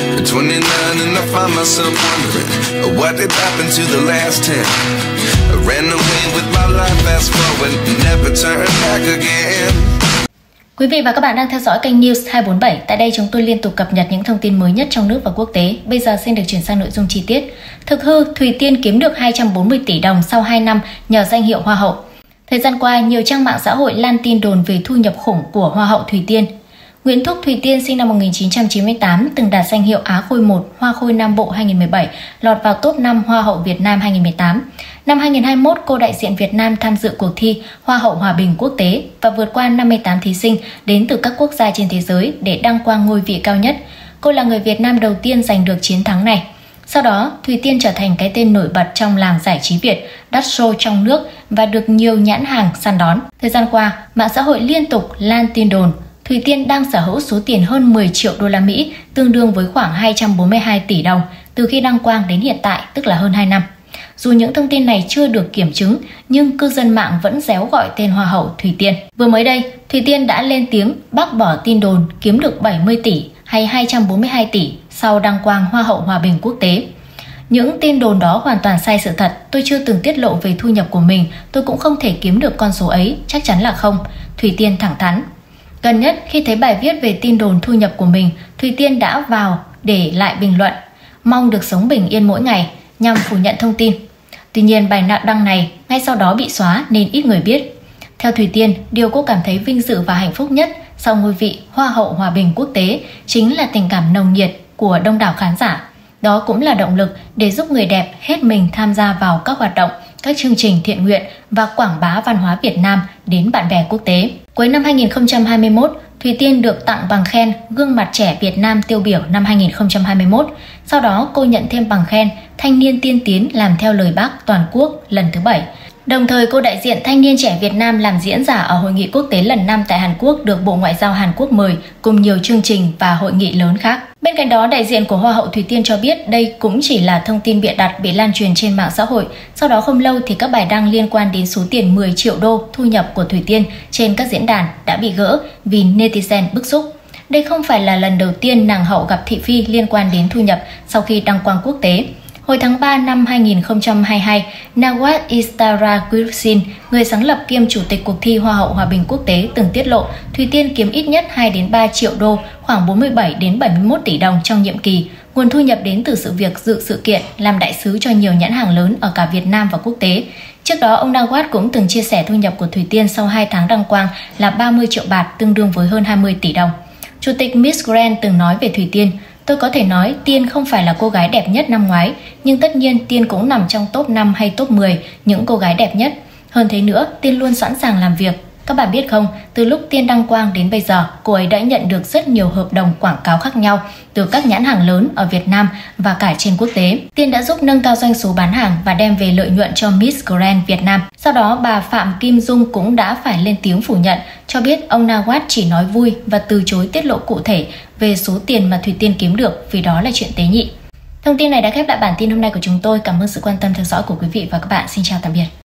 At 29 and I find myself wondering what did happen to the last 10. I ran away with my life, fast forward, never turn back again. Quý vị và các bạn đang theo dõi kênh News 247. Tại đây chúng tôi liên tục cập nhật những thông tin mới nhất trong nước và quốc tế. Bây giờ xin được chuyển sang nội dung chi tiết. Thực hư, Thùy Tiên kiếm được 240 tỷ đồng sau 2 năm nhờ danh hiệu Hoa hậu. Thời gian qua, nhiều trang mạng xã hội lan tin đồn về thu nhập khủng của Hoa hậu Thùy Tiên. Nguyễn Thúc Thùy Tiên sinh năm 1998 từng đạt danh hiệu Á Khôi 1 Hoa Khôi Nam Bộ 2017, lọt vào top 5 Hoa hậu Việt Nam 2018. Năm 2021, cô đại diện Việt Nam tham dự cuộc thi Hoa hậu Hòa bình quốc tế và vượt qua 58 thí sinh đến từ các quốc gia trên thế giới để đăng quang ngôi vị cao nhất. Cô là người Việt Nam đầu tiên giành được chiến thắng này. Sau đó, Thùy Tiên trở thành cái tên nổi bật trong làng giải trí Việt, đắt show trong nước và được nhiều nhãn hàng săn đón. Thời gian qua, mạng xã hội liên tục lan tin đồn Thùy Tiên đang sở hữu số tiền hơn 10 triệu đô la Mỹ, tương đương với khoảng 242 tỷ đồng từ khi đăng quang đến hiện tại, tức là hơn 2 năm. Dù những thông tin này chưa được kiểm chứng, nhưng cư dân mạng vẫn réo gọi tên Hoa hậu Thùy Tiên. Vừa mới đây, Thùy Tiên đã lên tiếng bác bỏ tin đồn kiếm được 70 tỷ hay 242 tỷ sau đăng quang Hoa hậu Hòa bình quốc tế. Những tin đồn đó hoàn toàn sai sự thật. Tôi chưa từng tiết lộ về thu nhập của mình, tôi cũng không thể kiếm được con số ấy, chắc chắn là không. Thùy Tiên thẳng thắn. Gần nhất, khi thấy bài viết về tin đồn thu nhập của mình, Thùy Tiên đã vào để lại bình luận, mong được sống bình yên mỗi ngày, nhằm phủ nhận thông tin. Tuy nhiên, bài đăng này ngay sau đó bị xóa nên ít người biết. Theo Thùy Tiên, điều cô cảm thấy vinh dự và hạnh phúc nhất sau ngôi vị Hoa hậu Hòa bình quốc tế chính là tình cảm nồng nhiệt của đông đảo khán giả. Đó cũng là động lực để giúp người đẹp hết mình tham gia vào các hoạt động, các chương trình thiện nguyện và quảng bá văn hóa Việt Nam đến bạn bè quốc tế. Cuối năm 2021, Thùy Tiên được tặng bằng khen Gương mặt trẻ Việt Nam tiêu biểu năm 2021. Sau đó, cô nhận thêm bằng khen Thanh niên tiên tiến làm theo lời Bác toàn quốc lần thứ 7. Đồng thời, cô đại diện Thanh niên trẻ Việt Nam làm diễn giả ở Hội nghị quốc tế lần 5 tại Hàn Quốc được Bộ Ngoại giao Hàn Quốc mời cùng nhiều chương trình và hội nghị lớn khác. Bên cạnh đó, đại diện của Hoa hậu Thùy Tiên cho biết đây cũng chỉ là thông tin bịa đặt bị lan truyền trên mạng xã hội. Sau đó không lâu thì các bài đăng liên quan đến số tiền 10 triệu đô thu nhập của Thùy Tiên trên các diễn đàn đã bị gỡ vì netizen bức xúc. Đây không phải là lần đầu tiên nàng hậu gặp thị phi liên quan đến thu nhập sau khi đăng quang quốc tế. Hồi tháng 3 năm 2022, Nawaz Istara-Gursin, người sáng lập kiêm chủ tịch cuộc thi Hoa hậu Hòa bình quốc tế từng tiết lộ Thùy Tiên kiếm ít nhất 2 đến 3 triệu đô, khoảng 47 đến 71 tỷ đồng trong nhiệm kỳ. Nguồn thu nhập đến từ sự việc dự sự kiện, làm đại sứ cho nhiều nhãn hàng lớn ở cả Việt Nam và quốc tế. Trước đó, ông Nawaz cũng từng chia sẻ thu nhập của Thùy Tiên sau 2 tháng đăng quang là 30 triệu baht, tương đương với hơn 20 tỷ đồng. Chủ tịch Miss Grand từng nói về Thùy Tiên, tôi có thể nói Tiên không phải là cô gái đẹp nhất năm ngoái, nhưng tất nhiên Tiên cũng nằm trong top 5 hay top 10 những cô gái đẹp nhất. Hơn thế nữa, Tiên luôn sẵn sàng làm việc. Các bạn biết không, từ lúc Tiên đăng quang đến bây giờ, cô ấy đã nhận được rất nhiều hợp đồng quảng cáo khác nhau từ các nhãn hàng lớn ở Việt Nam và cả trên quốc tế. Tiên đã giúp nâng cao doanh số bán hàng và đem về lợi nhuận cho Miss Grand Việt Nam. Sau đó, bà Phạm Kim Dung cũng đã phải lên tiếng phủ nhận, cho biết ông Nawaz chỉ nói vui và từ chối tiết lộ cụ thể về số tiền mà Thùy Tiên kiếm được vì đó là chuyện tế nhị. Thông tin này đã khép lại bản tin hôm nay của chúng tôi. Cảm ơn sự quan tâm theo dõi của quý vị và các bạn. Xin chào tạm biệt.